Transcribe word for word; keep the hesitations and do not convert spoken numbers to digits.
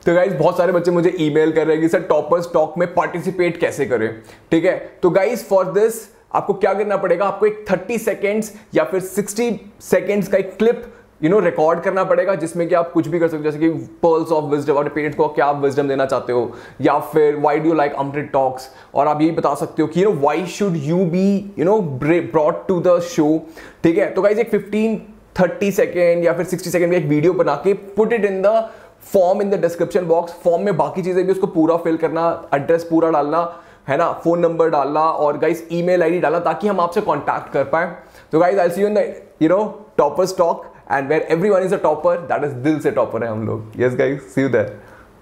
तो गाइज बहुत सारे बच्चे मुझे ईमेल कर रहे हैं कि सर टॉपर्स टॉक में पार्टिसिपेट कैसे करें, ठीक है। तो गाइज फॉर दिस आपको क्या करना पड़ेगा, आपको एक थर्टी सेकेंड्स या फिर सिक्सटी सेकेंड्स का एक क्लिप यू नो रिकॉर्ड करना पड़ेगा, जिसमें कि आप कुछ भी कर सकते हो, जैसे कि पर्ल्स ऑफ विजडम, अपने पेरेंट्स को क्या आप विजडम देना चाहते हो, या फिर why do you like Amrit talks, और आप ये बता सकते हो कि you know why should you be you know brought to the show, ठीक है। तो गाइज एक फिफ्टीन थर्टी सेकेंड या फिर सिक्सटी सेकेंड का एक वीडियो बना के put it in the form in the description box. Form में बाकी चीजें भी उसको पूरा फिल करना, एड्रेस पूरा डालना है ना, फोन नंबर डालना और गाइस ईमेल आईडी डालना, ताकि हम आपसे कांटेक्ट कर पाए। तो guys I see you in the you know toppers talk and where everyone is a topper, that is दिल से टॉपर है हम लोग। Yes guys, see you there.